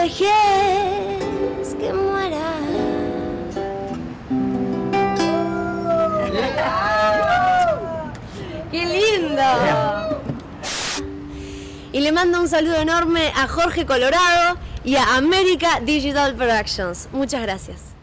vejez que muera. ¡Qué lindo! Y le mando un saludo enorme a Jorge Colorado y a America Digital Productions. Muchas gracias.